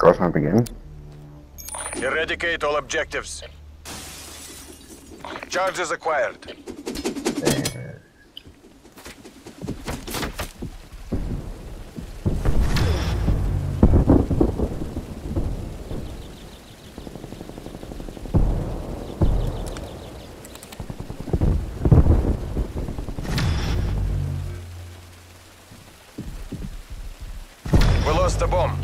Cross map again. Eradicate all objectives. Charges acquired. There. We lost the bomb.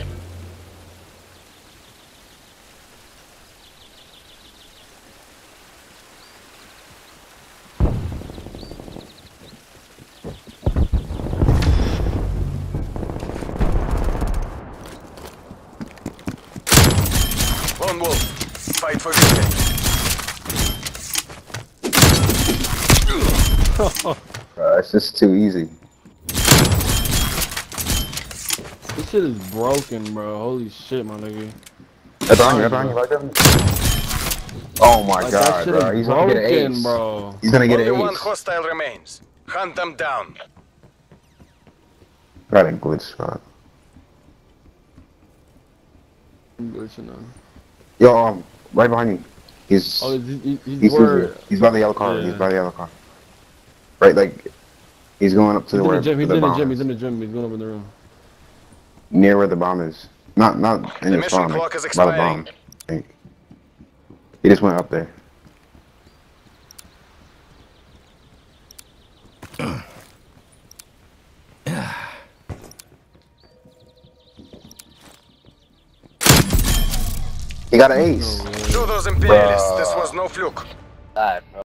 Lone Wolf, fight for victory. It's just too easy. This shit is broken, bro. Holy shit, my nigga. That's on you, right there. Oh my Like, god, that shit bro. is He's gonna get an broken, ace. bro. He's gonna get Only an one ace. hostile remains. Hunt them down. Got a glitch spot. I'm glitching now. Yo, right behind you. He's Oh, he's by the yellow car. Yeah. He's by the yellow car. Right, like he's going up to He's in where the gym. He's the in the bomb gym. is. He's in the gym. He's going up in the room. Near where the bomb is. Not in The the mission spawn, clock like, is by the expiring. bomb. I think. He just went up there. He got an ace. To those imperialists, this was no fluke. God.